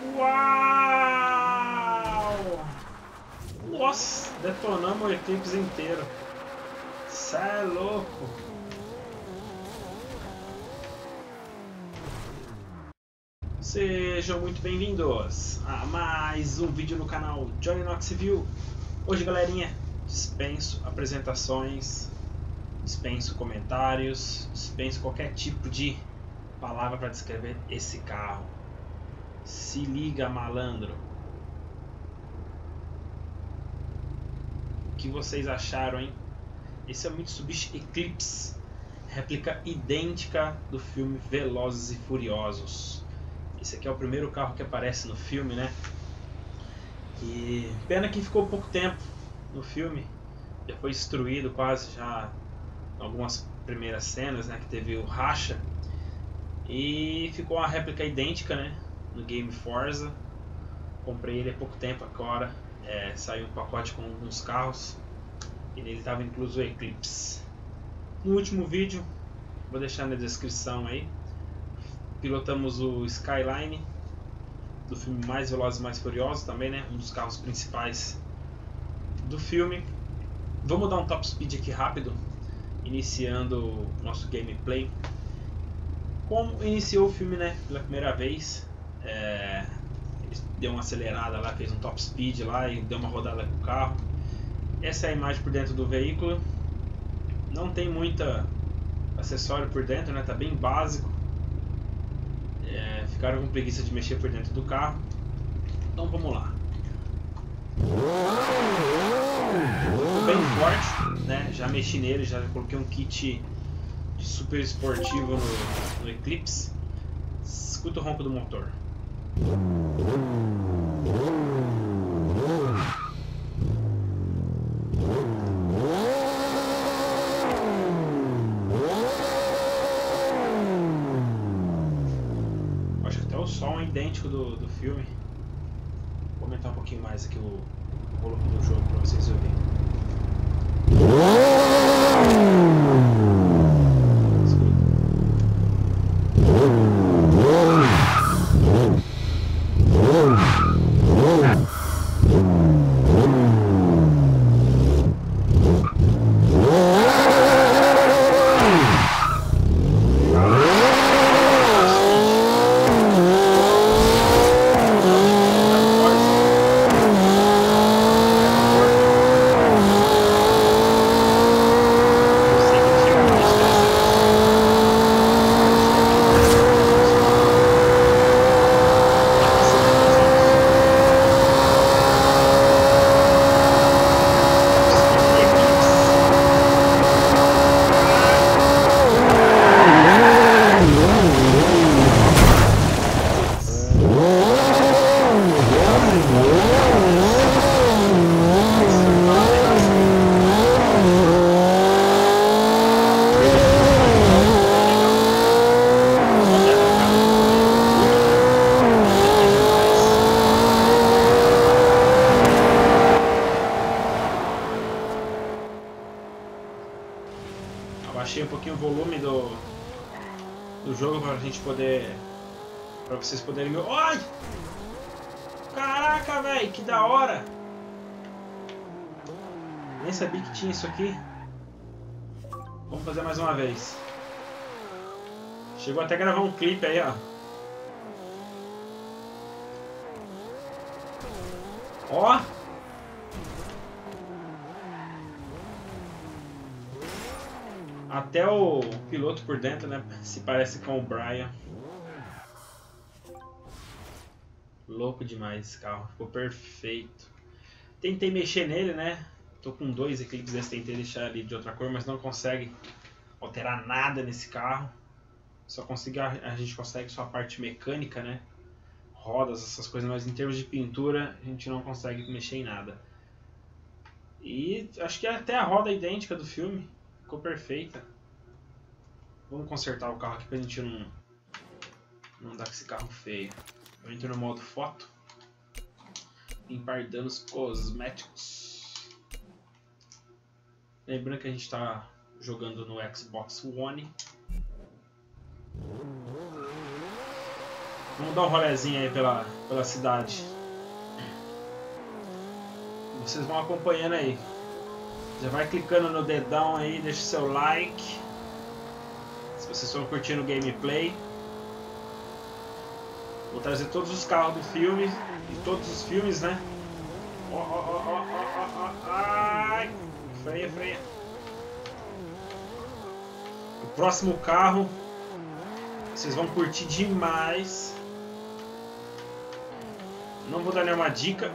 Uau! Nossa, detonamos o Eclipse inteiro. Cê é louco! Sejam muito bem-vindos a mais um vídeo no canal Johnny Knox Review. Hoje, galerinha, dispenso apresentações, dispenso comentários, dispenso qualquer tipo de palavra para descrever esse carro. Se liga, malandro. O que vocês acharam, hein? Esse é o Mitsubishi Eclipse, réplica idêntica do filme Velozes e Furiosos. Esse aqui é o primeiro carro que aparece no filme, né? E pena que ficou pouco tempo no filme. Já foi destruído quase já em algumas primeiras cenas, né? Que teve o racha. E ficou uma réplica idêntica, né? No game Forza. Comprei ele há pouco tempo agora. Saiu um pacote com alguns carros. E nele estava incluso o Eclipse. No último vídeo, vou deixar na descrição aí, pilotamos o Skyline, do filme Mais Velozes e Mais Furiosos também, né? Um dos carros principais do filme. Vamos dar um top speed aqui rápido, iniciando o nosso gameplay. Como iniciou o filme, né? Pela primeira vez, ele deu uma acelerada lá, fez um top speed lá e deu uma rodada com o carro. Essa é a imagem por dentro do veículo. Não tem muita acessório por dentro, né? Tá bem básico. Ficaram com preguiça de mexer por dentro do carro. Então vamos lá. Bem forte, né? Já mexi nele, já coloquei um kit de super esportivo no Eclipse. Escuta o ronco do motor. Acho que até o som é idêntico do filme. Vou aumentar um pouquinho mais aqui o volume do jogo para vocês ouvirem. Abaixei um pouquinho o volume do jogo para a gente poder, para vocês poderem ver. Ai! Caraca, velho, que da hora! Nem sabia que tinha isso aqui. Vamos fazer mais uma vez. Chegou até a gravar um clipe aí, ó. Ó! Até o piloto por dentro, né? Se parece com o Brian. Louco demais esse carro. Ficou perfeito. Tentei mexer nele, né? Tô com dois Eclipses desse. Tentei deixar ele de outra cor, mas não consegue alterar nada nesse carro. A gente consegue só a parte mecânica, né? Rodas, essas coisas, mas em termos de pintura a gente não consegue mexer em nada. E acho que até a roda é idêntica do filme. Ficou perfeita. Vamos consertar o carro aqui pra gente não dar com esse carro feio. Eu entro no modo foto. Limpar danos cosméticos. Lembrando que a gente está jogando no Xbox One. Vamos dar um rolezinho aí pela cidade. Vocês vão acompanhando aí. Já vai clicando no dedão aí, deixa o seu like. Se vocês estão curtindo o gameplay. Vou trazer todos os carros do filme. E todos os filmes, né? Ai! Freia, freia. O próximo carro vocês vão curtir demais. Não vou dar nenhuma dica,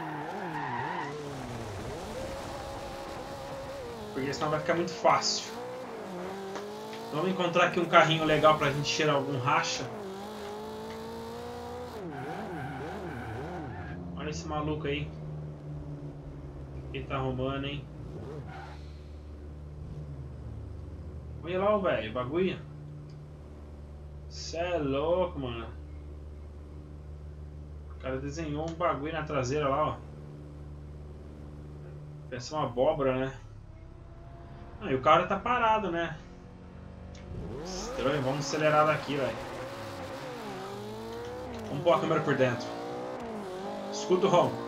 porque senão vai ficar muito fácil. Vamos encontrar aqui um carrinho legal pra gente tirar algum racha. Olha esse maluco aí. Ele tá arrumando, hein? Olha lá, velho, bagulho. Cê é louco, mano. O cara desenhou um bagulho na traseira lá, ó. Parece uma abóbora, né? Ah, e o cara tá parado, né? Estranho, vamos acelerar daqui, velho. Vamos pôr a câmera por dentro. Escuta o ronco.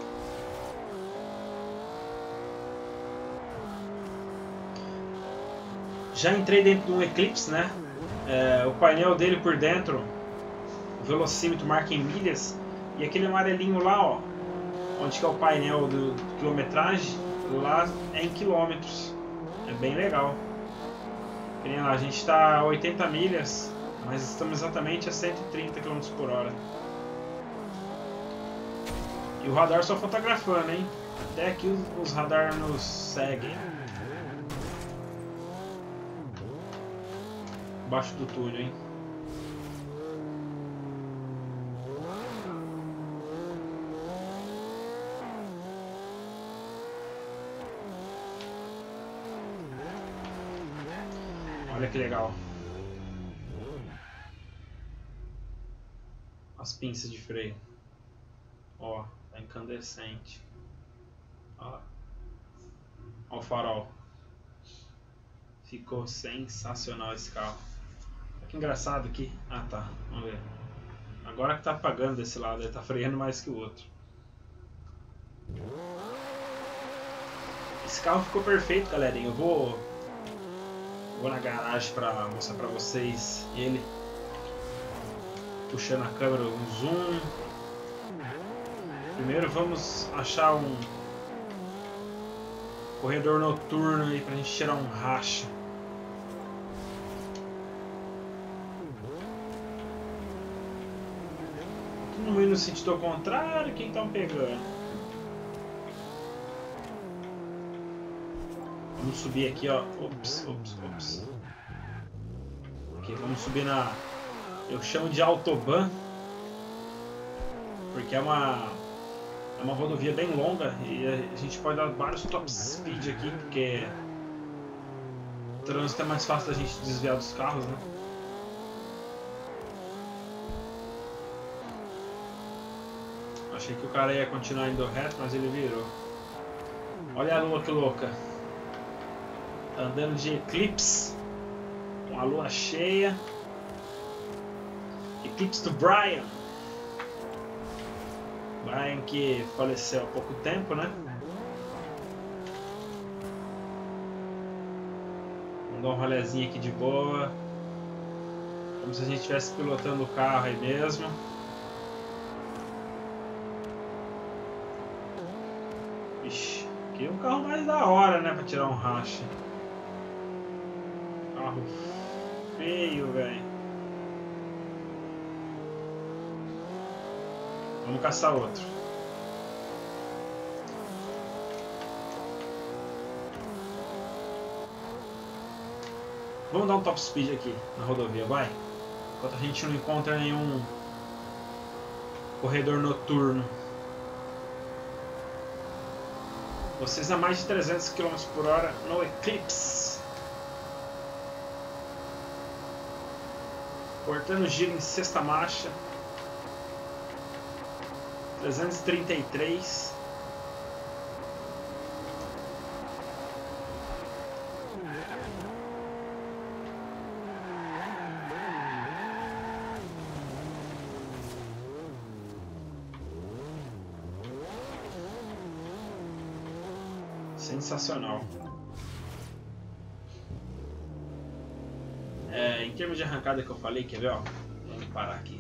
Já entrei dentro de um Eclipse, né? O painel dele por dentro, o velocímetro marca em milhas. E aquele amarelinho lá, ó, onde que é o painel do quilometragem, lá é em quilômetros. É bem legal. A gente está a 80 milhas, mas estamos exatamente a 130 km por hora. E o radar só fotografando, hein? Até aqui os radar nos seguem. Embaixo do túnel, hein? Olha que legal. As pinças de freio. Ó, tá incandescente. Ó. Ó o farol. Ficou sensacional esse carro. Olha que engraçado aqui. Ah, tá. Vamos ver. Agora que tá apagando desse lado, ele tá freando mais que o outro. Esse carro ficou perfeito, galerinha. Eu vou na garagem para mostrar para vocês ele. Puxando a câmera, um zoom. Primeiro vamos achar um corredor noturno aí pra gente tirar um racha. Não ir no sentido contrário, quem estão pegando? Vamos subir aqui, ó. Ops. Aqui, vamos subir na... Eu chamo de autobahn, porque é uma rodovia bem longa e a gente pode dar vários top speed aqui, porque o trânsito é mais fácil da gente desviar dos carros, né? Achei que o cara ia continuar indo reto, mas ele virou. Olha a lua que louca. Tá andando de Eclipse, com a lua cheia. Eclipse do Brian. Brian que faleceu há pouco tempo, né? Vamos dar um rolezinho aqui de boa. Como se a gente estivesse pilotando o carro aí mesmo. Ixi, aqui é um carro mais da hora, né? Pra tirar um racha. Carro feio, velho. Vamos caçar outro. Vamos dar um top speed aqui na rodovia, vai? Enquanto a gente não encontra nenhum corredor noturno. Vocês a mais de 300 km por hora no Eclipse. Cortando giro em sexta marcha. 333. Sensacional. Em termos de arrancada que eu falei, quer ver, ó? Vamos parar aqui.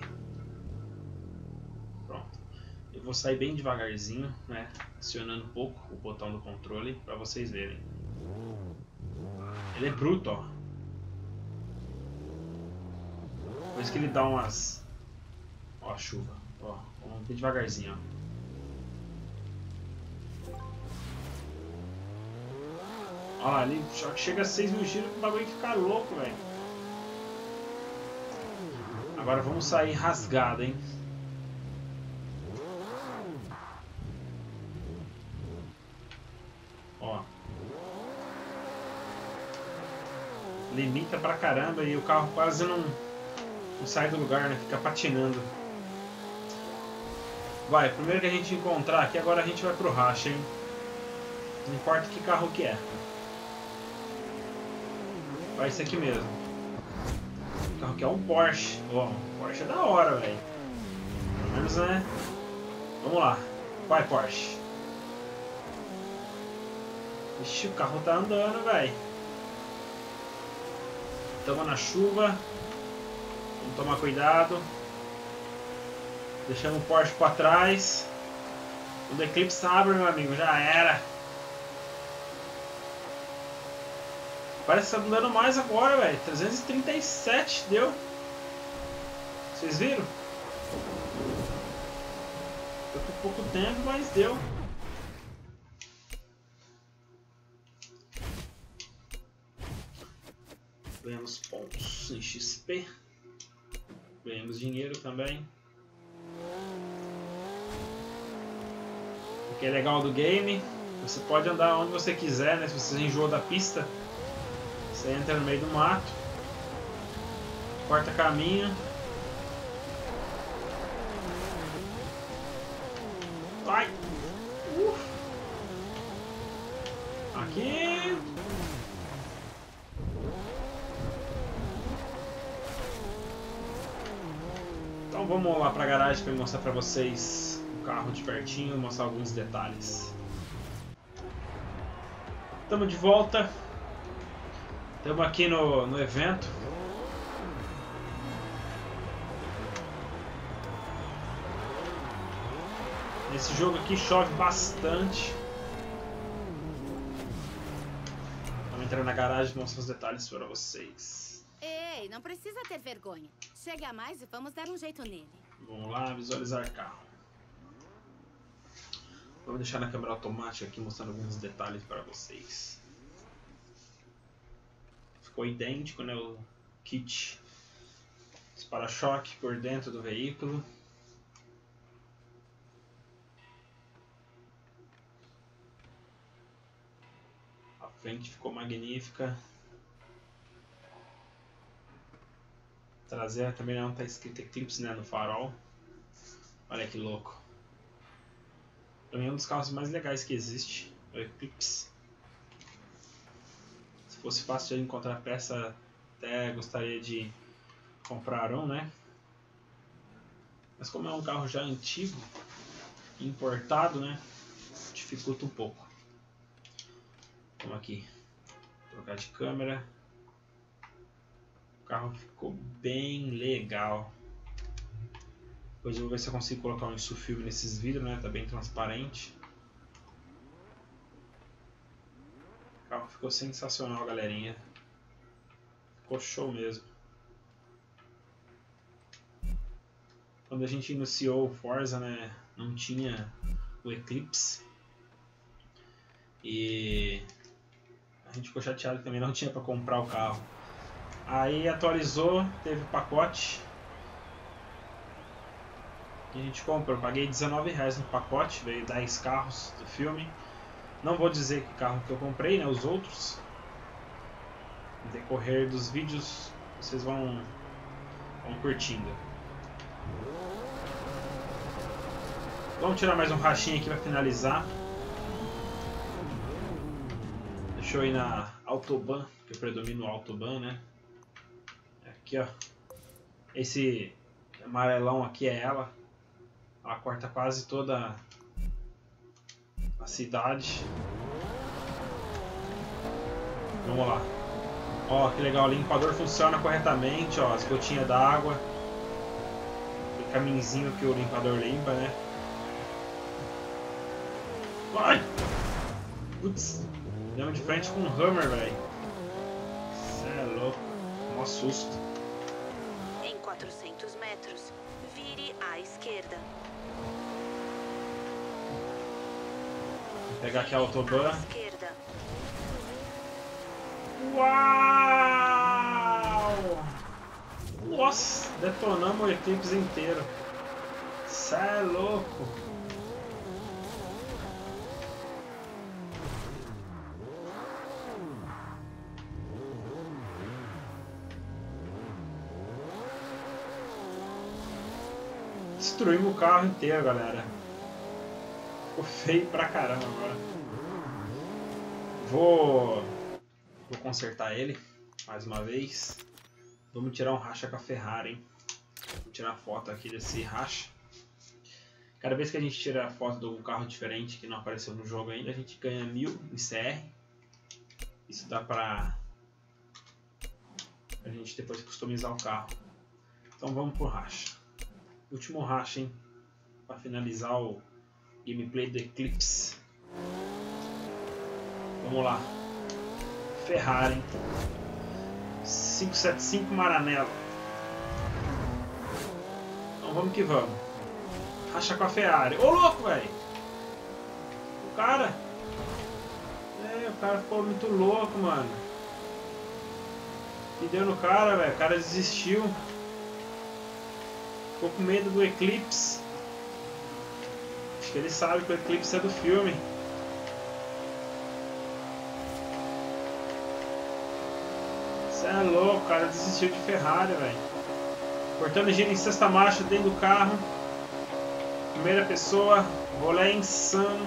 Pronto. Eu vou sair bem devagarzinho, né? Acionando um pouco o botão do controle para vocês verem. Ele é bruto, ó. Por isso que ele dá umas... Ó a chuva. Ó, vamos bem devagarzinho, ó. Olha lá, ele chega a 6.000 giros, o bagulho fica louco, velho. Agora vamos sair rasgado, hein? Ó. Limita pra caramba e o carro quase não sai do lugar, né? Fica patinando. Vai, primeiro que a gente encontrar aqui, agora a gente vai pro racha, hein? Não importa que carro que é. Vai esse aqui mesmo. O carro que é um Porsche. Ó, um Porsche é da hora, velho. Pelo menos, né? Vamos lá. Vai, Porsche. Ixi, o carro tá andando, velho. Estamos na chuva. Vamos tomar cuidado. Deixamos o Porsche para trás. O Eclipse abre, meu amigo. Já era. Parece que tá andando mais agora, velho. 337 deu. Vocês viram? Foi por pouco tempo, mas deu. Ganhamos pontos em XP. Ganhamos dinheiro também. O que é legal do game, você pode andar onde você quiser, né? Se você enjoou da pista, você entra no meio do mato, corta caminho. Vai! Aqui! Então vamos lá para a garagem para mostrar para vocês o carro de pertinho, mostrar alguns detalhes. Estamos de volta. Estamos aqui no evento. Nesse jogo aqui chove bastante. Vamos entrar na garagem e mostrar os detalhes para vocês. Ei, não precisa ter vergonha. Chegue a mais e vamos dar um jeito nele. Vamos lá, visualizar carro. Vamos deixar na câmera automática aqui mostrando alguns detalhes para vocês. Ficou idêntico, né, o kit. Os para-choque por dentro do veículo. A frente ficou magnífica. Traseira também não está escrito Eclipse, né, no farol. Olha que louco. Para mim é um dos carros mais legais que existe, o Eclipse. Se fosse fácil de encontrar peça, até gostaria de comprar um, né? Mas como é um carro já antigo, importado, né, dificulta um pouco. Vamos aqui, trocar de câmera. O carro ficou bem legal. Depois eu vou ver se eu consigo colocar um insufilme nesses vidros, né? Tá bem transparente. O carro ficou sensacional, galerinha. Ficou show mesmo. Quando a gente iniciou o Forza, né? Não tinha o Eclipse. E a gente ficou chateado que também não tinha para comprar o carro. Aí atualizou, teve pacote. E a gente comprou. Eu paguei R$19 no pacote, veio 10 carros do filme. Não vou dizer que carro que eu comprei, né? Os outros. No decorrer dos vídeos vocês vão curtindo. Vamos tirar mais um rachinho aqui para finalizar. Deixa eu ir na Autobahn, que eu predomino o Autobahn, né? Aqui, ó. Esse amarelão aqui é ela. Ela corta quase toda a cidade. Vamos lá. Ó, que legal, o limpador funciona corretamente, ó, as gotinhas d'água. O caminhozinho que o limpador limpa, né? Ai! Putz, demos de frente com um Hammer, velho. Cê é louco. Mó susto. Em 400 metros, vire à esquerda. Vou pegar aqui a autobahn. À esquerda. Uau! Nossa, detonamos o Eclipse inteiro. Cê é louco. Destruímos o carro inteiro, galera. Ficou feio pra caramba agora. Vou consertar ele mais uma vez. Vamos tirar um racha com a Ferrari, hein? Vou tirar foto aqui desse racha. Cada vez que a gente tira a foto de um carro diferente que não apareceu no jogo ainda, a gente ganha 1000 em CR. Isso dá pra a gente depois customizar o carro. Então vamos pro racha. Último racha, hein? Pra finalizar o gameplay do Eclipse. Vamos lá. Ferrari, hein? 575 Maranello. Então vamos que vamos. Racha com a Ferrari. Ô louco, velho! O cara ficou muito louco, mano. E deu no cara, velho. O cara desistiu. Ficou com medo do Eclipse. Acho que ele sabe que o Eclipse é do filme. Você é louco, o cara desistiu de Ferrari, velho. Cortando giro em sexta marcha dentro do carro. Primeira pessoa, rolê insano.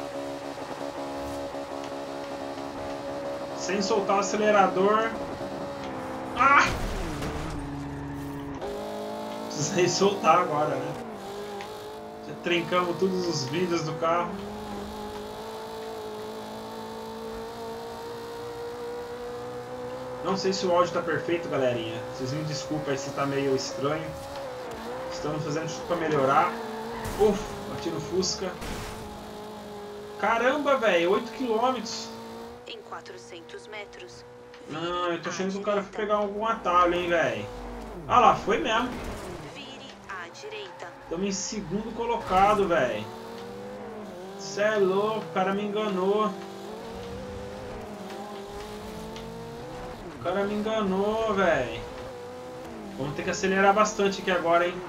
Sem soltar o acelerador. Ah! Precisei soltar agora, né? Já trincamos todos os vidros do carro. Não sei se o áudio tá perfeito, galerinha. Vocês me desculpem se tá meio estranho. Estamos fazendo tudo pra melhorar. Uf, bati no Fusca. Caramba, velho, 8 km. Em 400 metros. Não, eu tô achando que o cara foi pegar algum atalho, hein, velho. Ah lá, foi mesmo. Vire à direita. Estamos em segundo colocado, velho. Cê é louco, o cara me enganou. O cara me enganou, velho. Vamos ter que acelerar bastante aqui agora, hein.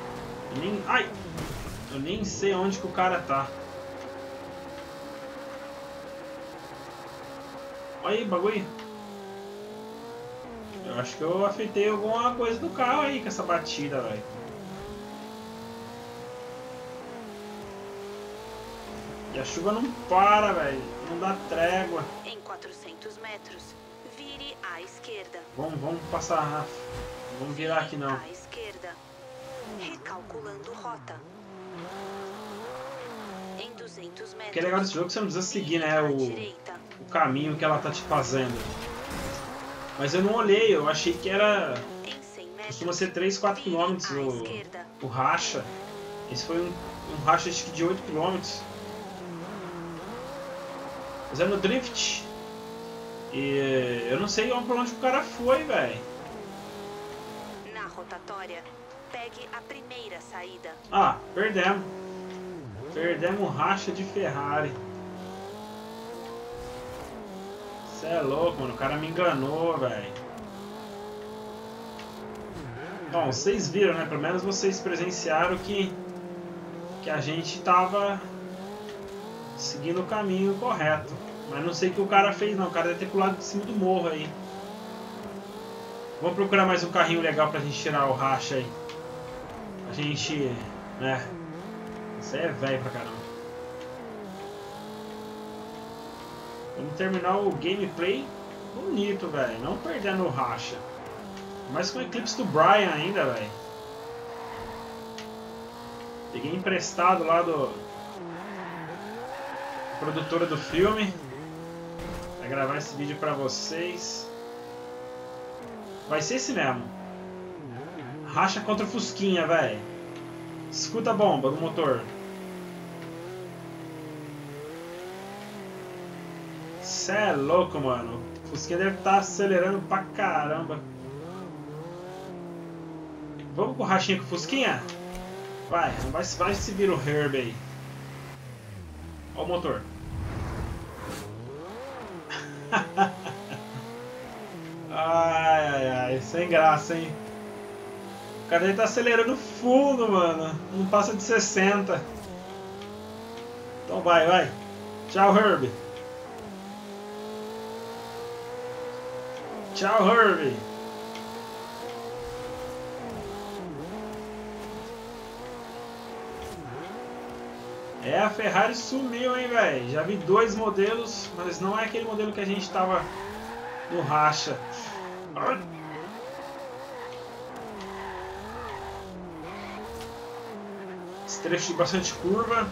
Eu nem sei onde que o cara tá. Olha aí, bagulho. Eu acho que eu afetei alguma coisa do carro aí com essa batida, velho. E a chuva não para, velho. Não dá trégua. Em 400 metros, vire à esquerda. Vamos passar rápido. Vamos virar aqui não. À esquerda. Recalculando rota. Em 200 metros. O que é legal desse jogo é que você não precisa seguir, né, o caminho que ela tá te fazendo. Mas eu não olhei, eu achei que era... Costuma ser 3, 4 km o racha. Esse foi um racha acho que de 8 km. Fazendo drift. E eu não sei pra onde o cara foi, velho. Na rotatória, pegue a primeira saída. Ah, perdemos. Perdemos o racha de Ferrari. Cê é louco, mano. O cara me enganou, velho. Bom, vocês viram, né? Pelo menos vocês presenciaram que a gente tava seguindo o caminho correto. Mas não sei o que o cara fez, não. O cara deve ter pulado de cima do morro aí. Vamos procurar mais um carrinho legal pra gente tirar o racha aí. A gente... né? Isso aí é velho pra caramba. Vamos terminar o gameplay bonito, velho. Não perdendo o racha. Mas com o Eclipse do Brian ainda, velho. Peguei emprestado lá do... produtora do filme. Vai gravar esse vídeo pra vocês. Vai ser esse mesmo. Racha contra o Fusquinha, velho. Escuta a bomba do motor. Cê é louco, mano. O Fusquinha deve estar acelerando pra caramba. Vamos com o rachinha com o Fusquinha? Vai se vira o Herb aí. Olha o motor. Ai, sem graça, hein? O cara aí tá acelerando fundo, mano. Não passa de 60. Então vai. Tchau, Herb. Tchau, Herb. É, a Ferrari sumiu, hein, velho. Já vi 2 modelos, mas não é aquele modelo que a gente tava no racha. Esse trecho de bastante curva.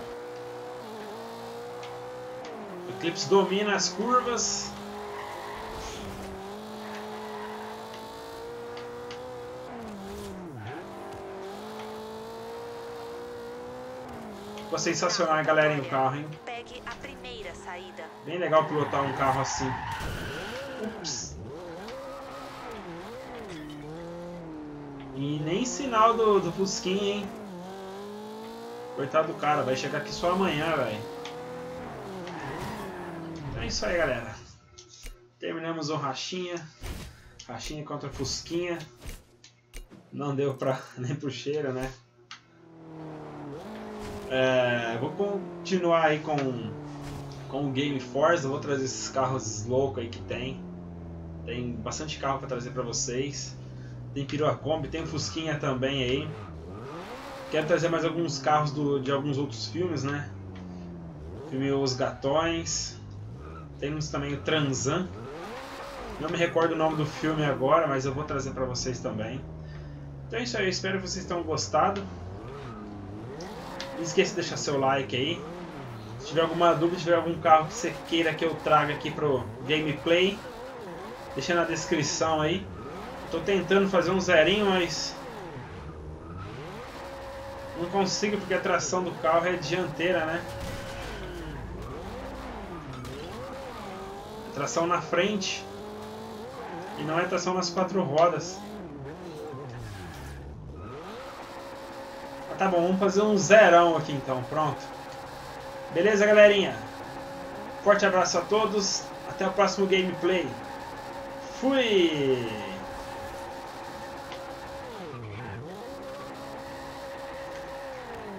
O Eclipse domina as curvas. Ficou sensacional, galerinha, o carro, hein? Pegue a primeira saída. Bem legal pilotar um carro assim. Ups. E nem sinal do Fusquinha, hein? Coitado do cara, vai chegar aqui só amanhã, velho. Então é isso aí, galera. Terminamos o rachinha. Rachinha contra Fusquinha. Não deu pra nem pro cheiro, né? Vou continuar aí com o Game Force. Eu vou trazer esses carros loucos aí que tem. Tem bastante carro para trazer para vocês. Tem Perua Kombi, tem o Fusquinha também aí. Quero trazer mais alguns carros de alguns outros filmes, né? Filme Os Gatões. Temos também o Transan. Não me recordo o nome do filme agora, mas eu vou trazer para vocês também. Então é isso aí, espero que vocês tenham gostado. Não esqueça de deixar seu like aí. Se tiver alguma dúvida, se tiver algum carro que você queira que eu traga aqui pro gameplay, deixa na descrição aí. Tô tentando fazer um zerinho, mas não consigo porque a tração do carro é dianteira, né? É tração na frente e não é tração nas 4 rodas. Tá bom, vamos fazer um zerão aqui então, pronto. Beleza, galerinha? Forte abraço a todos, até o próximo gameplay. Fui!